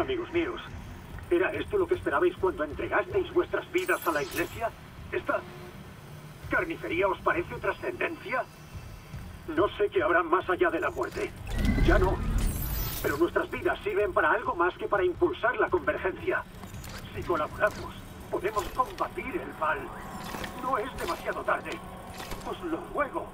amigos míos. ¿Era esto lo que esperabais cuando entregasteis vuestras vidas a la Iglesia? ¿Esta carnicería os parece trascendencia? No sé qué habrá más allá de la muerte. Ya no. Pero nuestras vidas sirven para algo más que para impulsar la convergencia. Si colaboramos, podemos combatir el mal. No es demasiado tarde. Os lo ruego.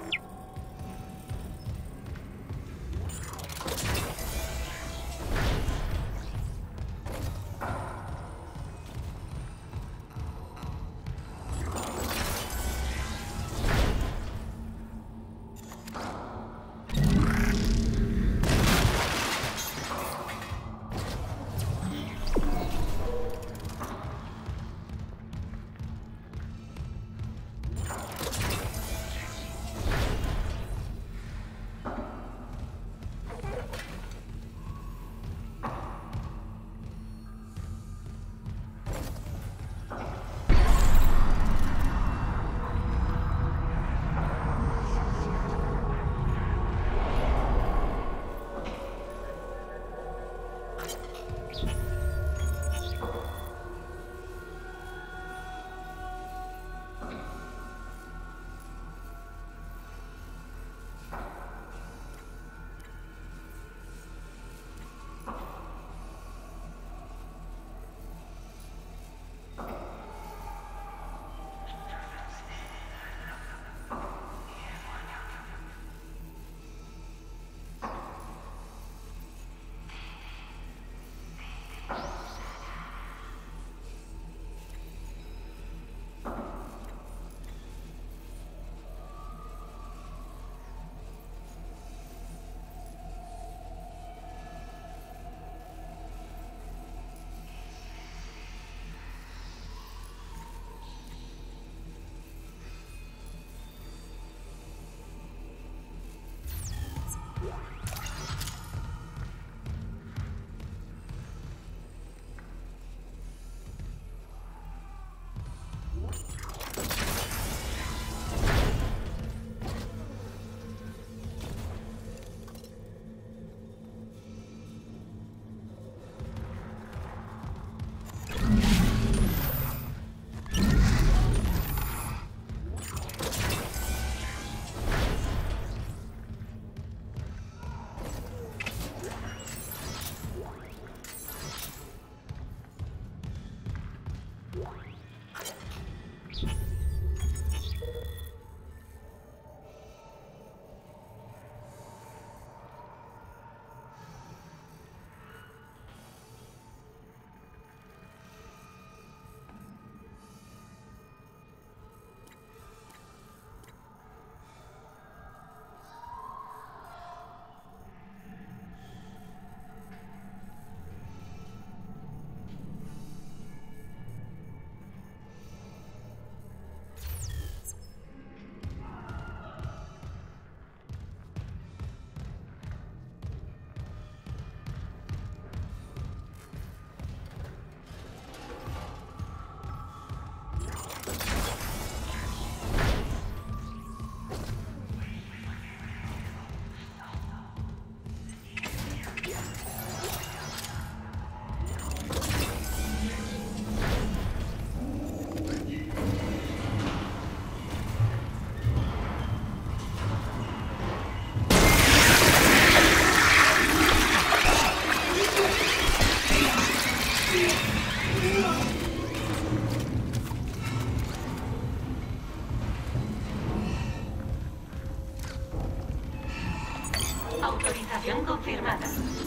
Autorización confirmada.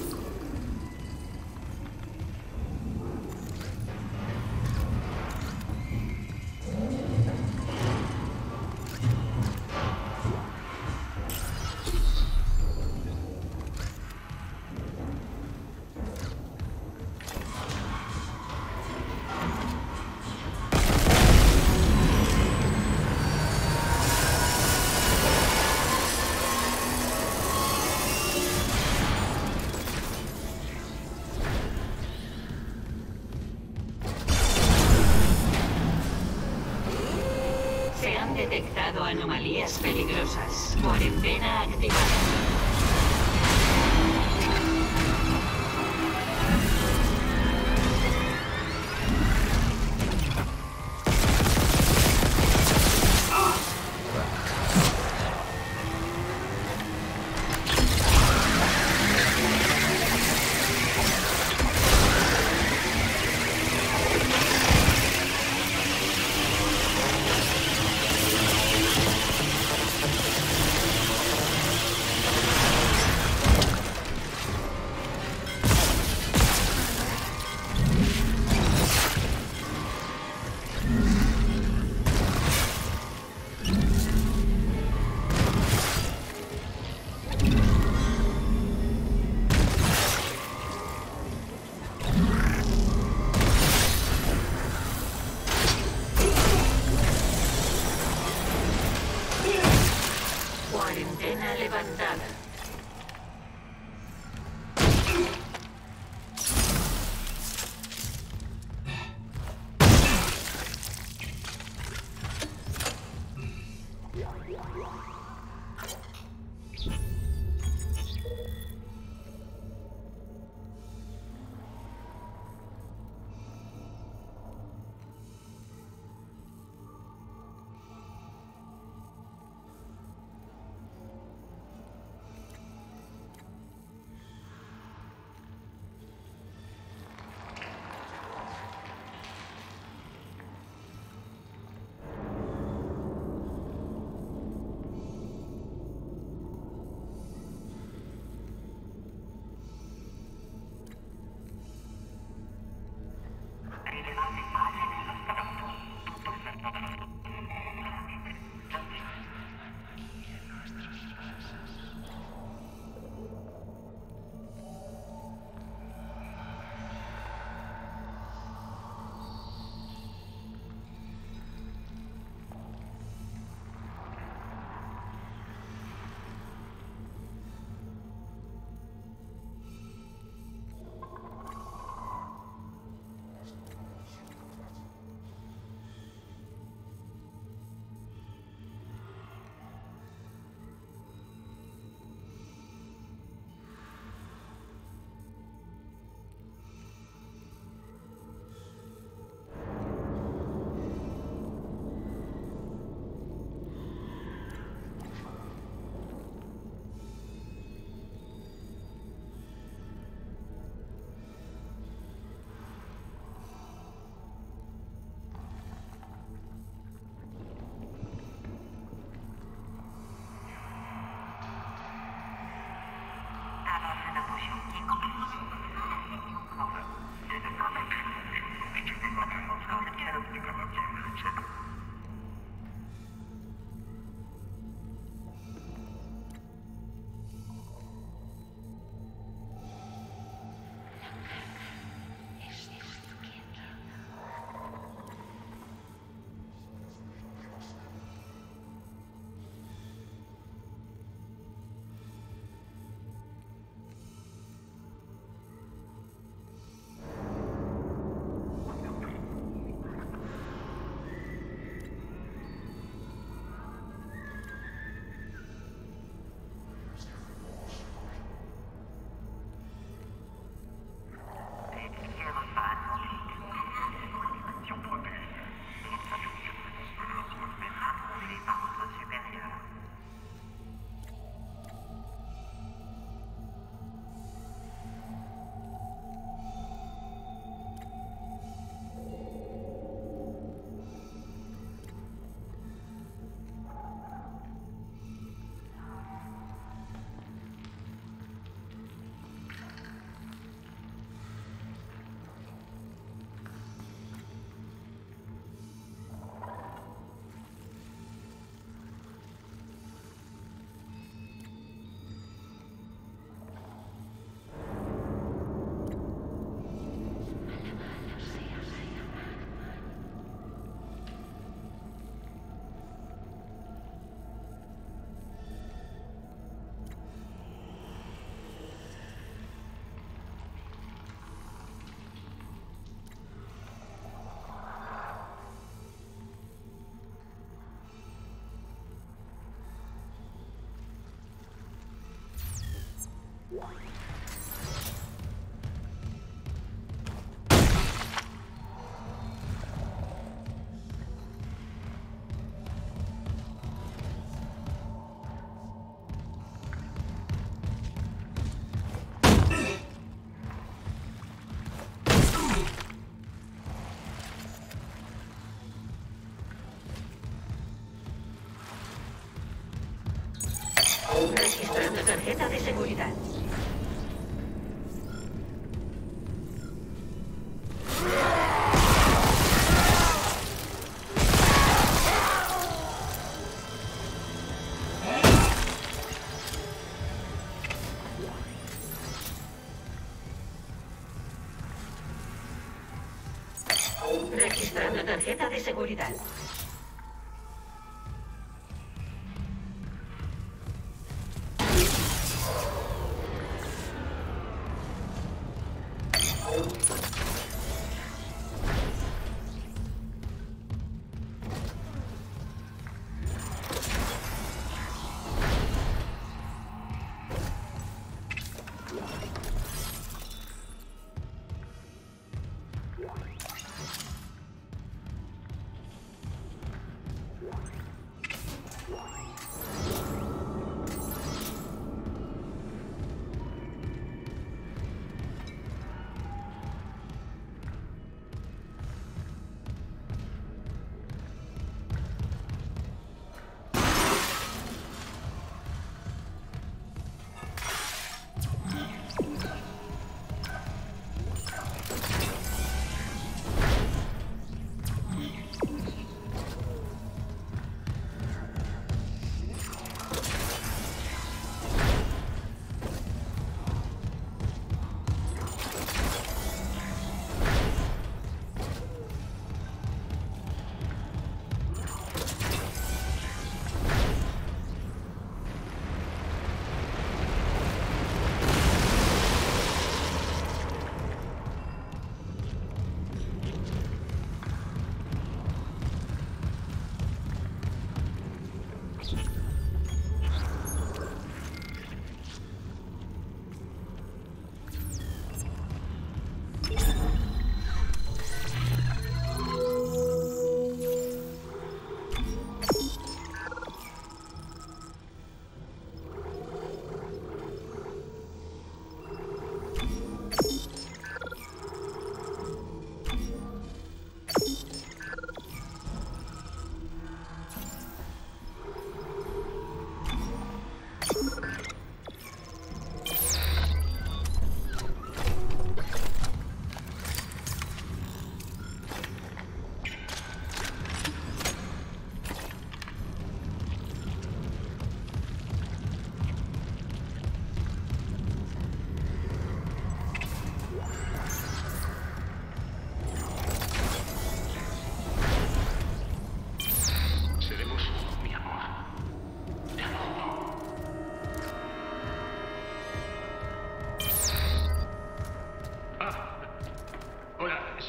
Detectado anomalías peligrosas. Cuarentena activada. Cuarentena levantada. Registrando tarjeta de seguridad. Registrando tarjeta de seguridad.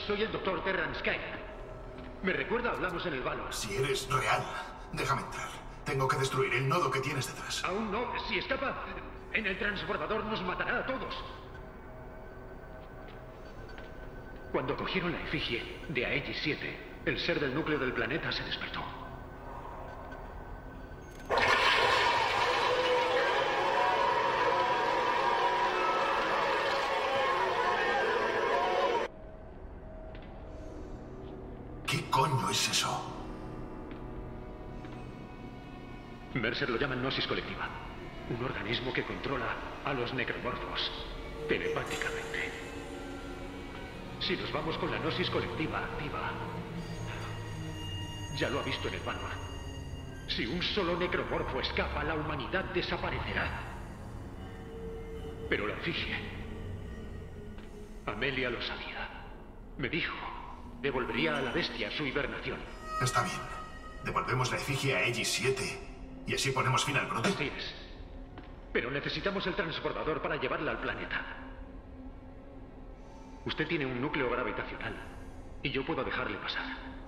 soy el Dr. Terrance Kyne. ¿Me recuerda? Hablamos en el Valor. Si eres real, déjame entrar. Tengo que destruir el nodo que tienes detrás. Aún no. Si escapa, en el transbordador nos matará a todos. Cuando cogieron la efigie de Aegis 7, el ser del núcleo del planeta se despertó. ¿Qué coño es eso? Mercer lo llama gnosis colectiva. Un organismo que controla a los necromorfos telepáticamente. Si nos vamos con la gnosis colectiva activa, ya lo ha visto en el Valor. Si un solo necromorfo escapa, la humanidad desaparecerá. Pero la efigie, Amelia lo sabía. Me dijo, devolvería a la bestia su hibernación. Está bien. Devolvemos la efigie a Aegis 7 y así ponemos fin al brote. Así es. Pero necesitamos el transbordador para llevarla al planeta. Usted tiene un núcleo gravitacional y yo puedo dejarle pasar.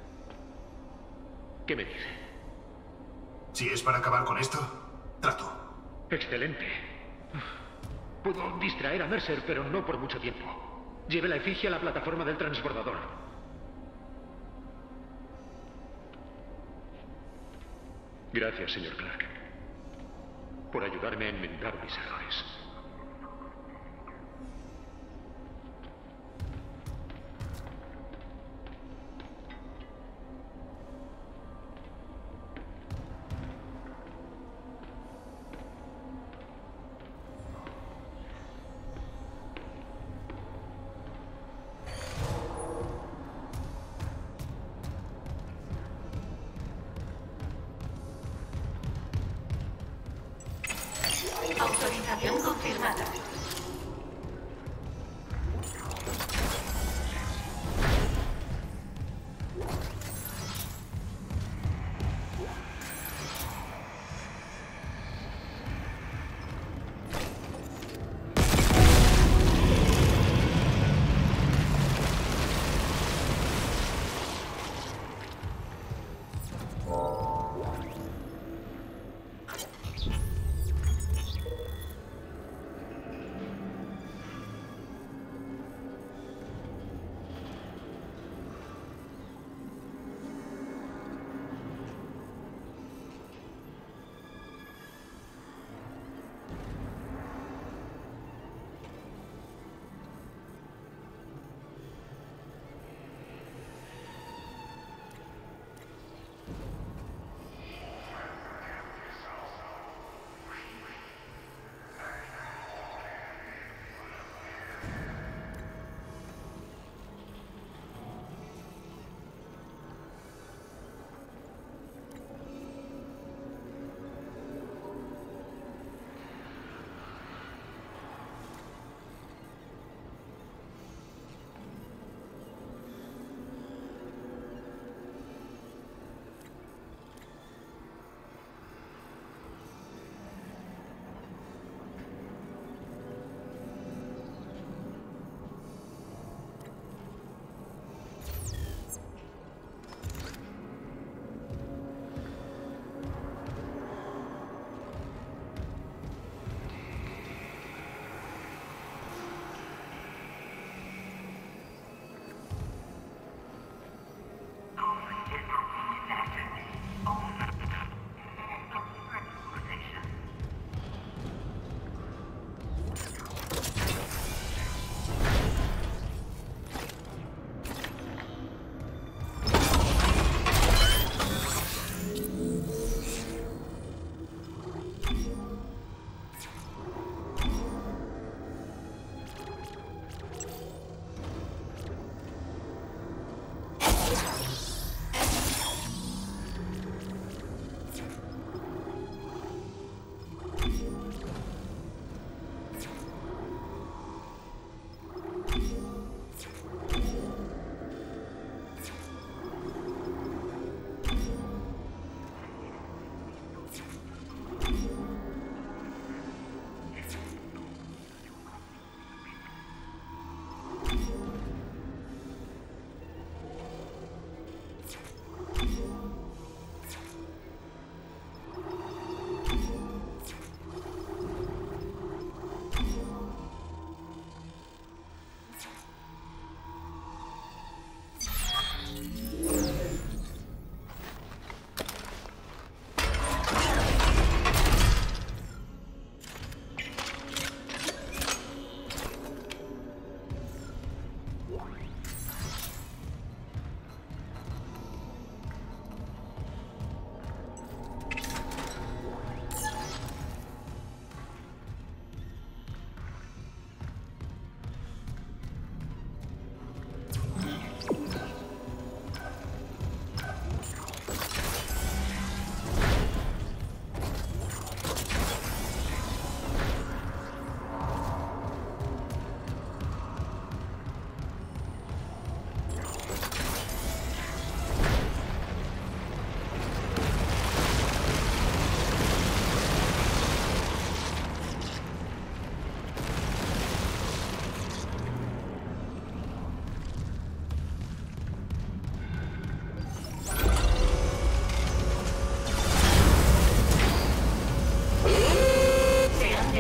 ¿Qué me dice? Si es para acabar con esto, trato. Excelente. Puedo distraer a Mercer, pero no por mucho tiempo. Lleve la efigie a la plataforma del transbordador. Gracias, señor Clark, por ayudarme a enmendar mis errores. Autorización confirmada.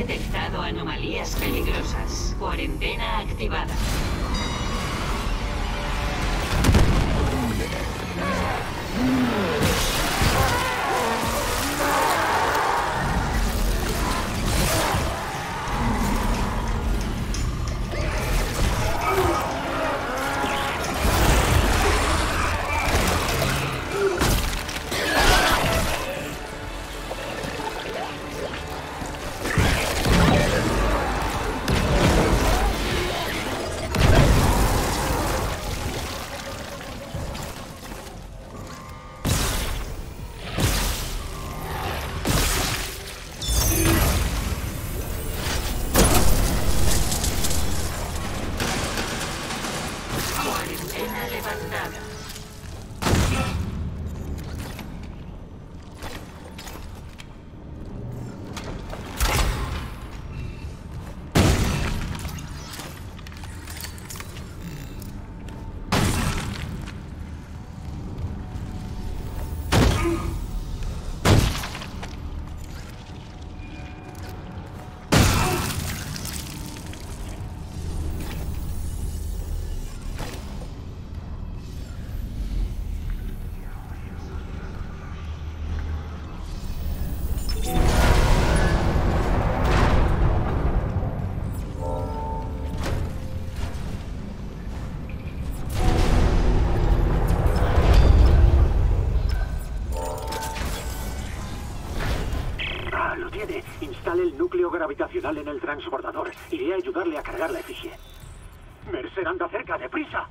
detectado anomalías peligrosas. Cuarentena activada. Cuarentena levantada. Lo tiene. Instale el núcleo gravitacional en el transbordador. Iré a ayudarle a cargar la efigie. Mercer anda cerca, deprisa.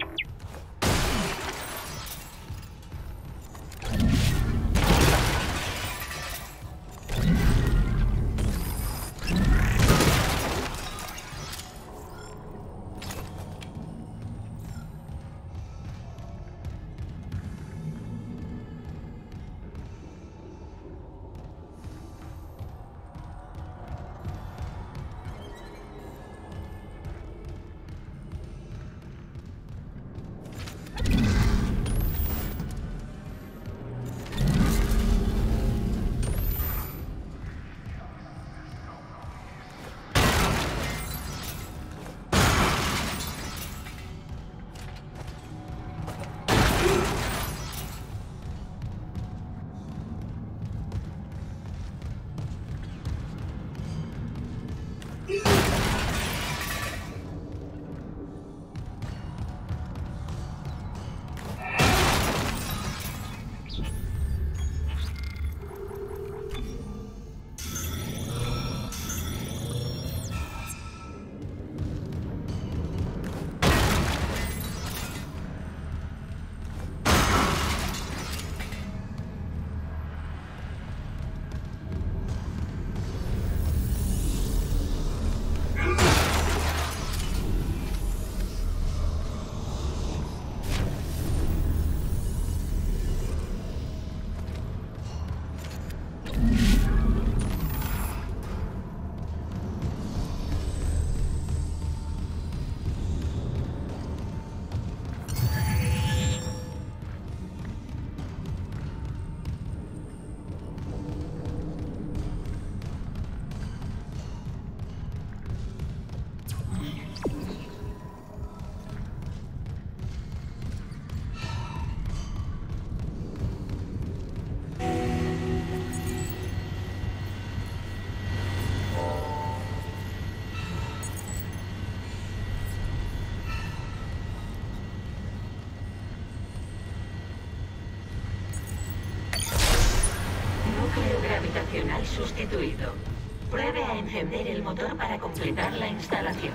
Núcleo gravitacional sustituido. Pruebe a encender el motor para completar la instalación.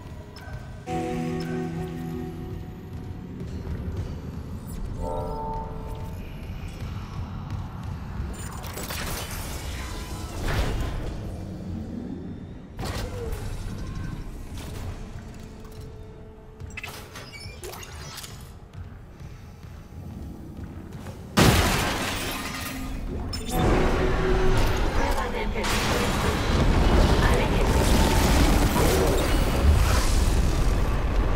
Prueba de encendido. Aléjese.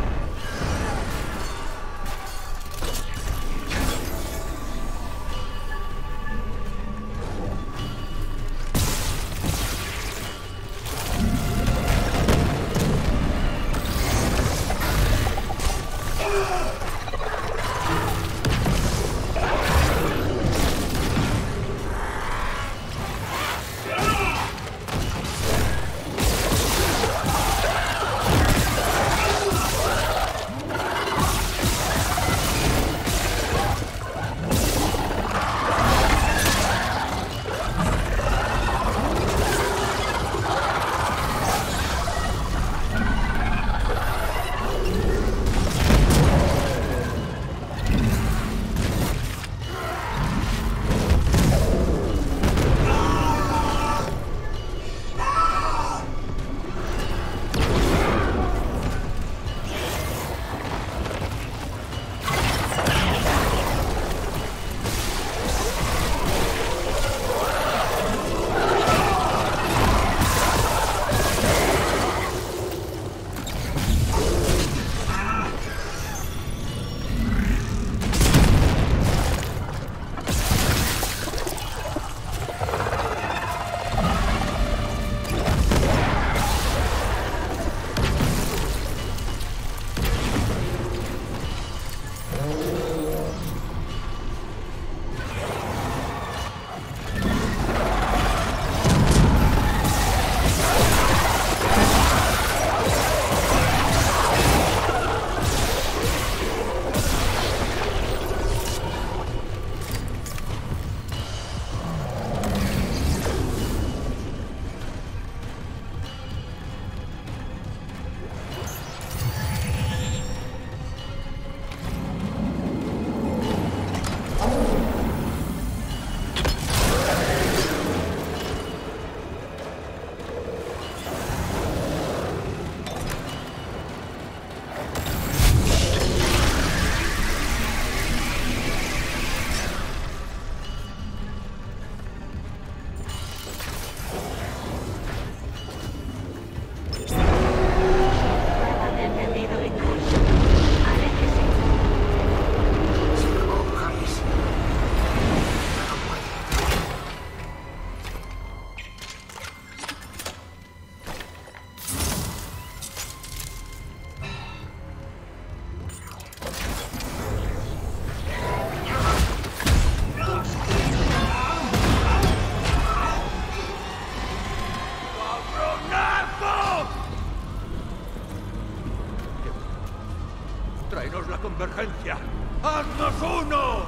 urgencia. ¡Haznos uno!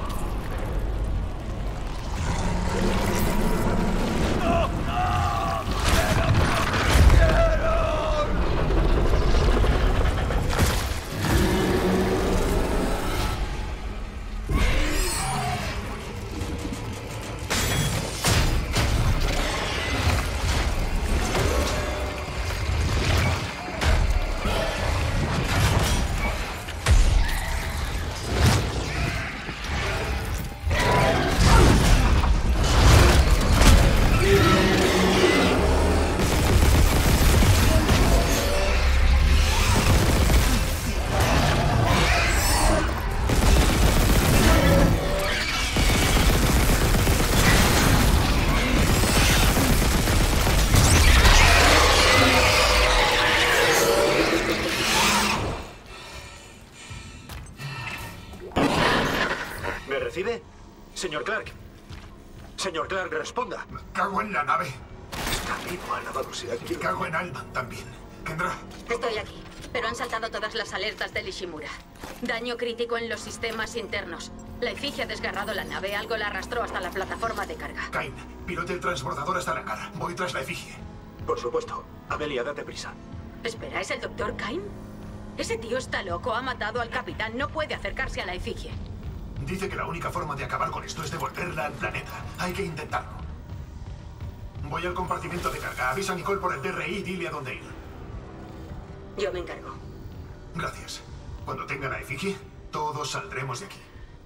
¡No! ¡No! ¡Pero no quiero! ¿Me recibe? Señor Clark. Señor Clark, responda. Me cago en la nave. Está vivo, alabado sea Me Dios. cago en Alman también. Kendra, Estoy aquí, pero han saltado todas las alertas del Ishimura. Daño crítico en los sistemas internos. La efigie ha desgarrado la nave, algo la arrastró hasta la plataforma de carga. Kain, pilote el transbordador hasta la cara. Voy tras la efigie. Por supuesto. Amelia, date prisa. Espera, ¿es el Dr. Kain? Ese tío está loco, ha matado al capitán, no puede acercarse a la efigie. Dice que la única forma de acabar con esto es devolverla al planeta. Hay que intentarlo. Voy al compartimento de carga. Avisa a Nicole por el DRI y dile a dónde ir. Yo me encargo. Gracias. Cuando tenga la efigie, todos saldremos de aquí.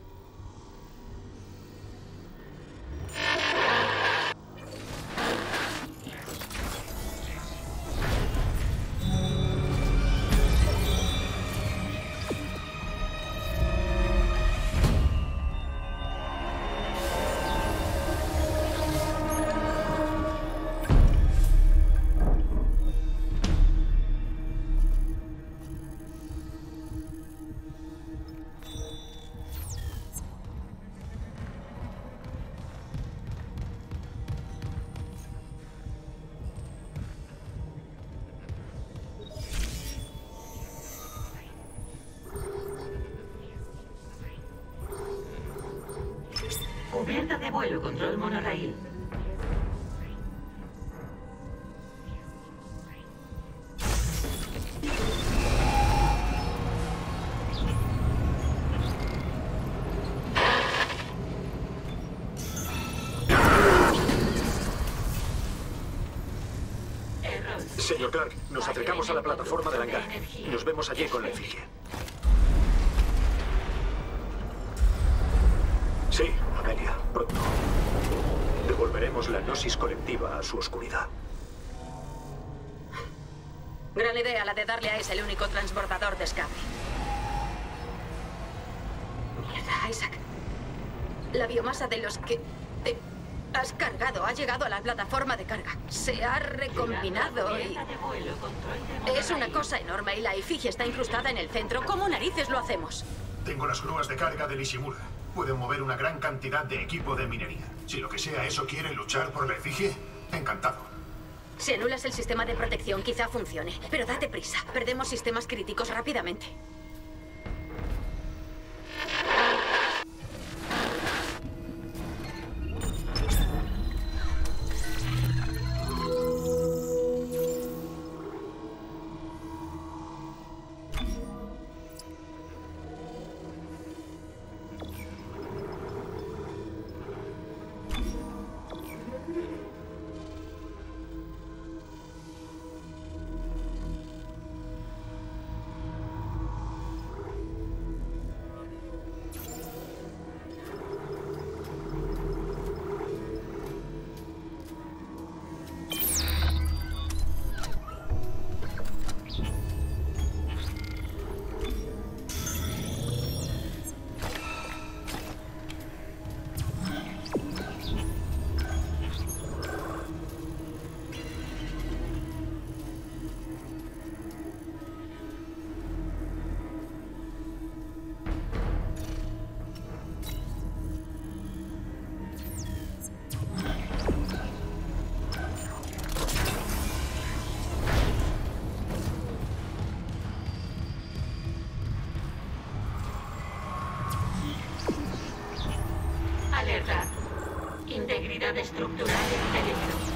Cubierta de vuelo, control monoraíl. Señor Clark, nos acercamos a la plataforma del hangar. Nos vemos allí con la efigie. Sí, Amelia, pronto. Devolveremos la gnosis colectiva a su oscuridad. Gran idea la de darle a ese el único transbordador de escape. Mierda, Isaac. La biomasa de los que te has cargado ha llegado a la plataforma de carga. Se ha recombinado y... Es una cosa enorme y la efigie está incrustada en el centro. ¿Cómo narices lo hacemos? Tengo las grúas de carga del Ishimura. Pueden mover una gran cantidad de equipo de minería. Si lo que sea eso quiere luchar por la efigie, encantado. Si anulas el sistema de protección, quizá funcione. Pero date prisa. Perdemos sistemas críticos rápidamente. Integridad estructural en peligro.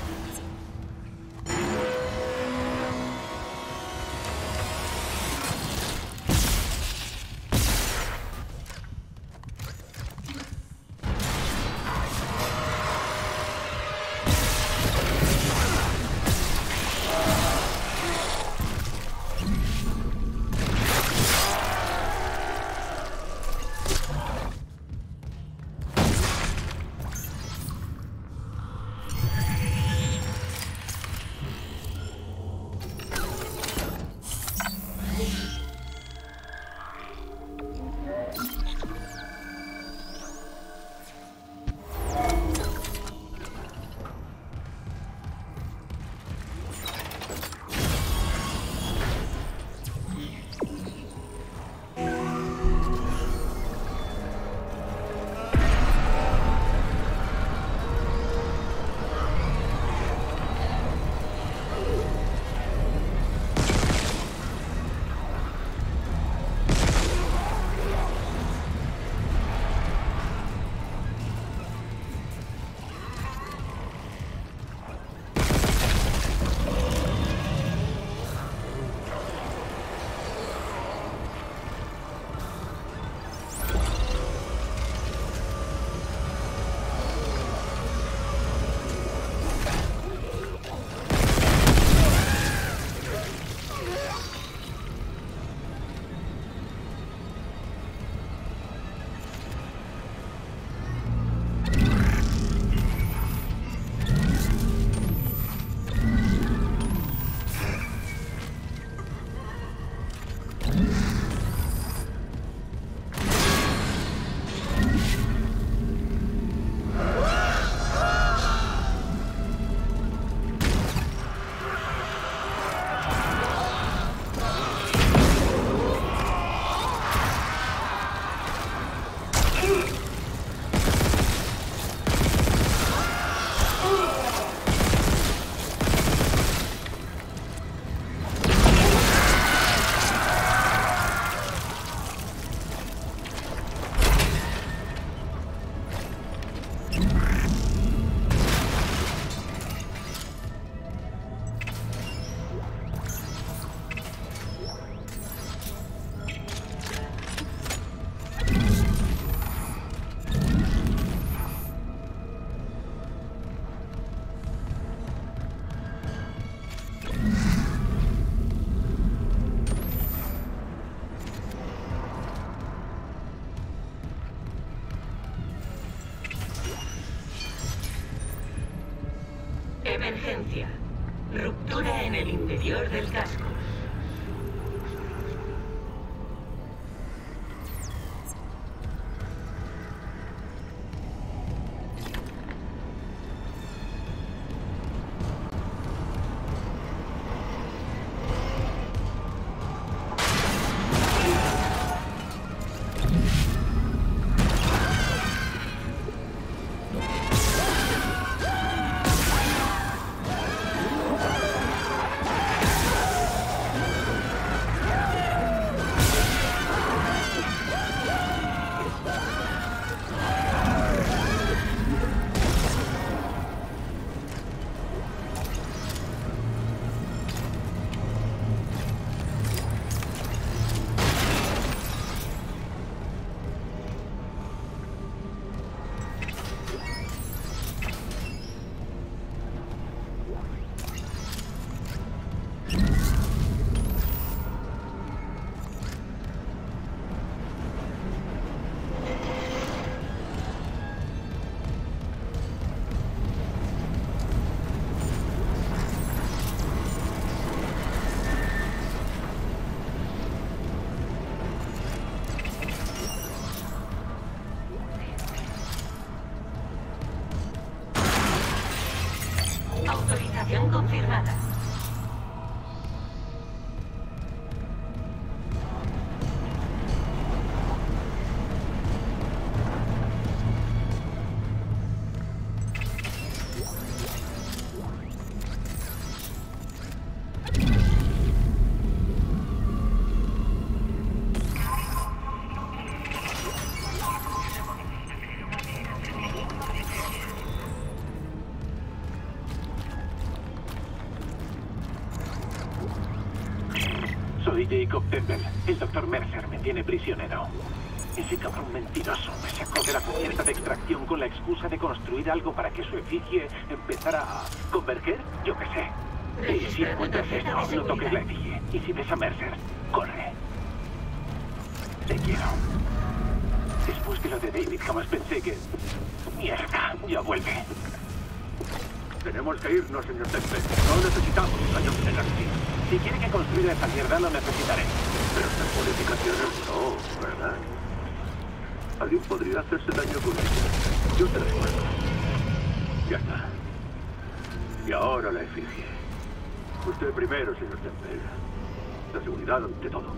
Emergencia. Ruptura en el interior del casco. Autorización confirmada. Soy Jacob Temple. El Dr. Mercer me tiene prisionero. Ese cabrón mentiroso me sacó de la cubierta de extracción con la excusa de construir algo para que su efigie empezara a converger, yo qué sé. Y si encuentras esto, no toques la efigie. Y si ves a Mercer, corre. Te quiero. Después de lo de David, jamás pensé que... Mierda, ya vuelve. Tenemos que irnos, señor Temple. No necesitamos años de energía. Si quiere que construya esta mierda, lo necesitaré. Pero estas modificaciones no, ¿verdad? Alguien podría hacerse daño con esto. Yo te recuerdo. Ya está. Y ahora la efigie. Usted primero, señor Temple. La seguridad ante todo.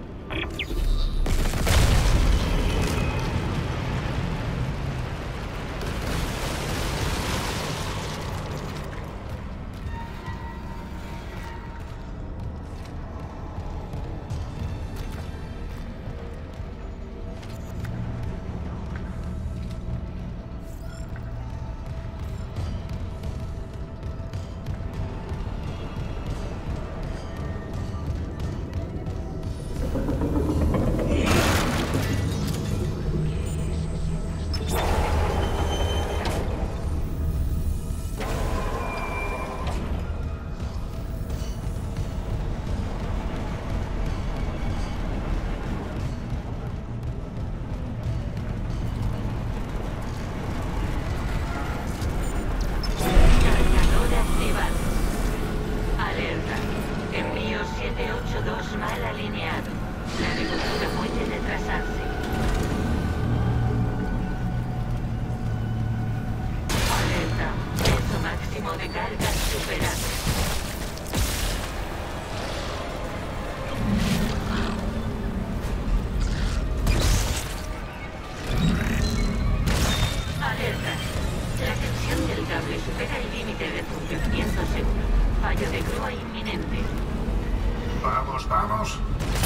Vamos.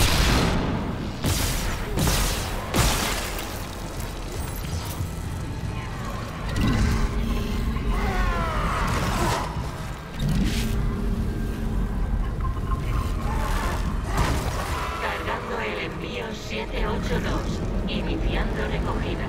Cargando el envío 782. Iniciando recogida.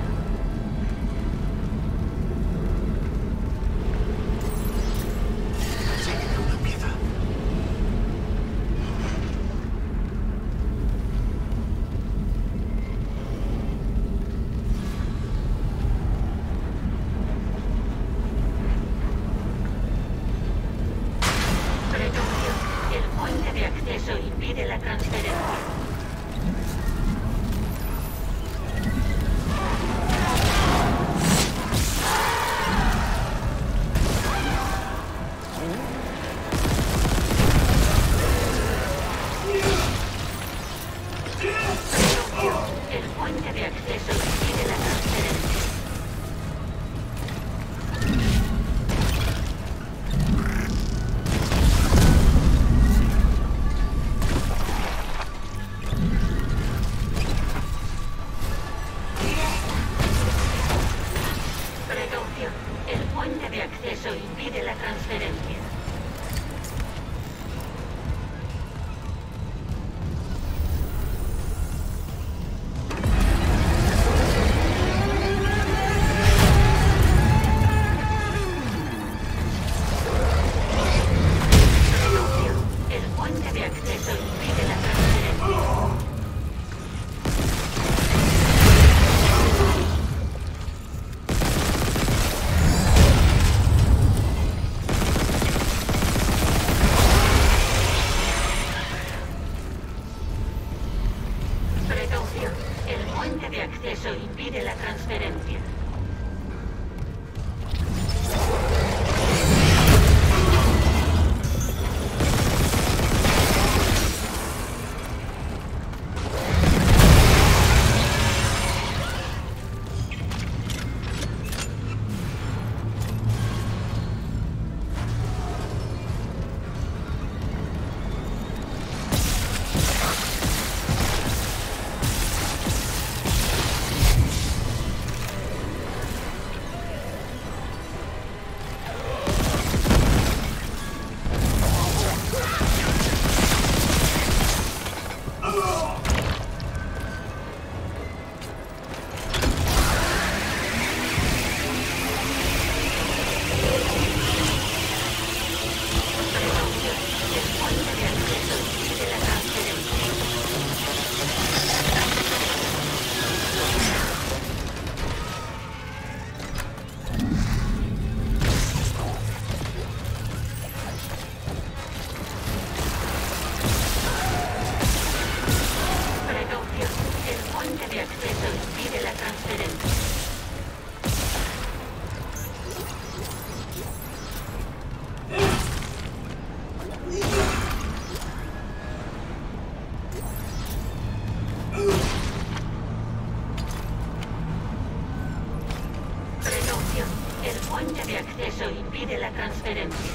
impide la transferencia.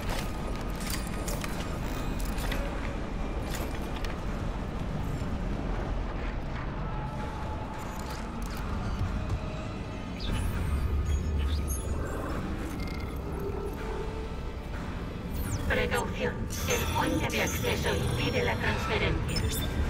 Precaución. El puente de acceso impide la transferencia.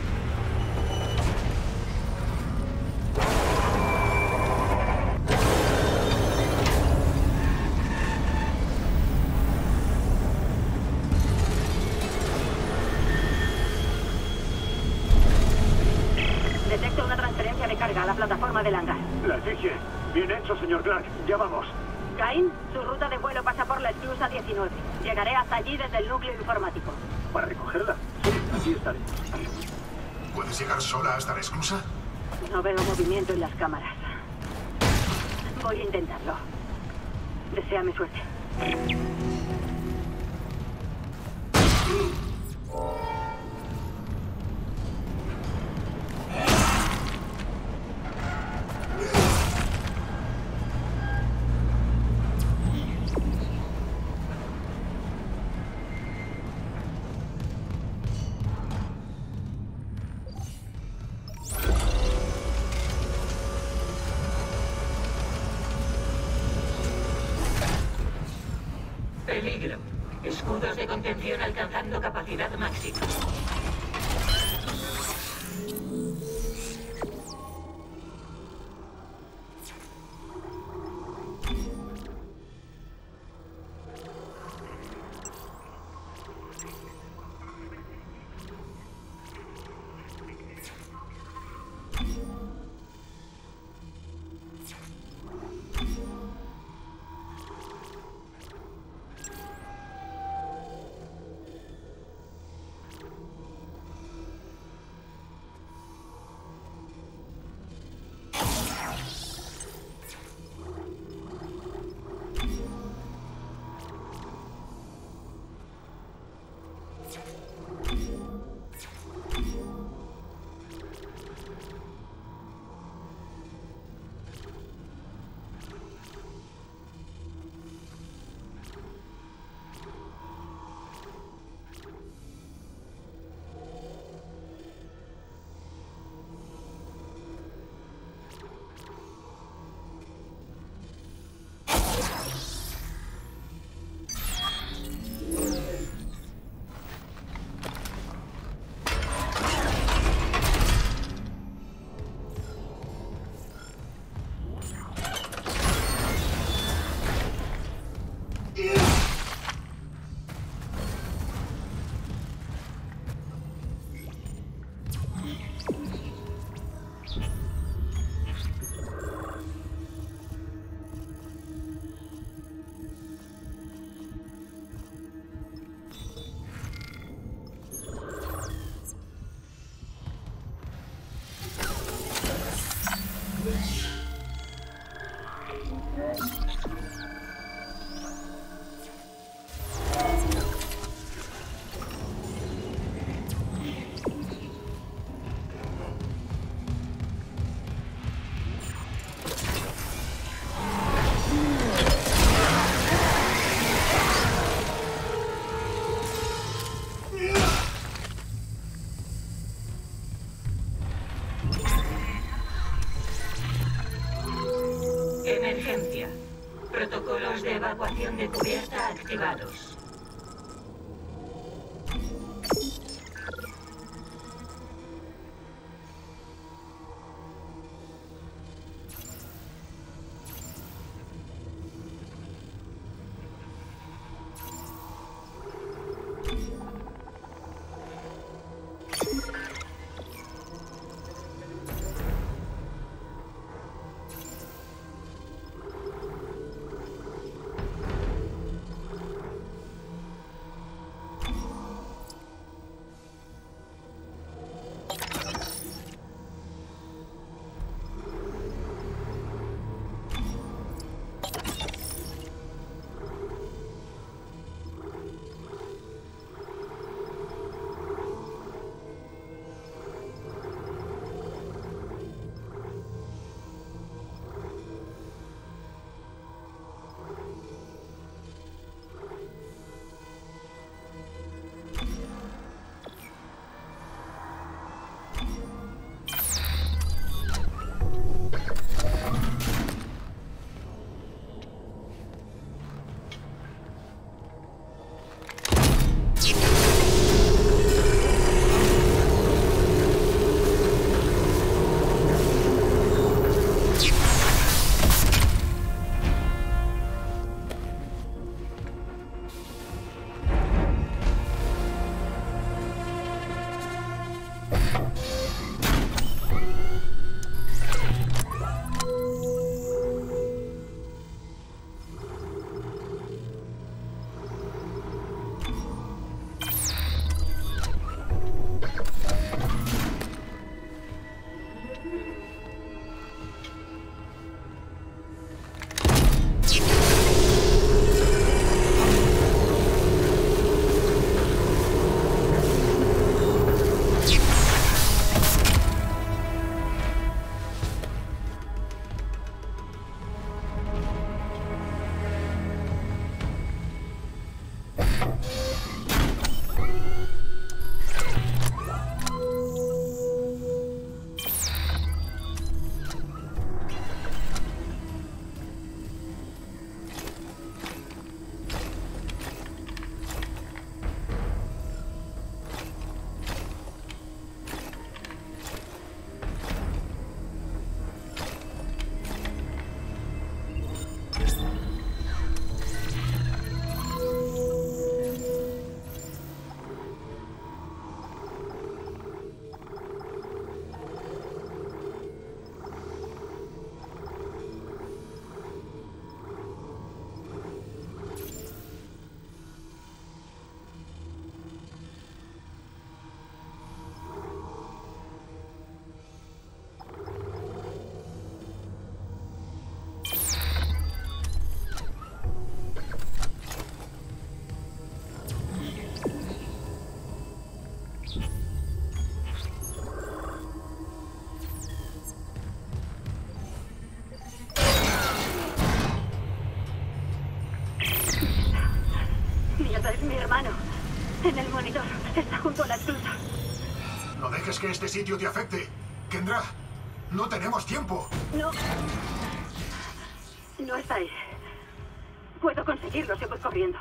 Detecto una transferencia de carga a la plataforma del hangar. La efigie. Bien hecho, señor Clark. Ya vamos. Cain, su ruta de vuelo pasa por la esclusa 19. Llegaré hasta allí desde el núcleo informático. ¿Para recogerla? Sí, aquí estaré. ¿Puedes llegar sola hasta la esclusa? No veo movimiento en las cámaras. Voy a intentarlo. Deséame suerte. Peligro. Escudos de contención alcanzando capacidad máxima. Emergencia. Protocolos de evacuación de cubierta activados. En el monitor. Está junto a la esclusa. No dejes que este sitio te afecte. Kendra, no tenemos tiempo. No. No está ahí. Puedo conseguirlo si voy corriendo.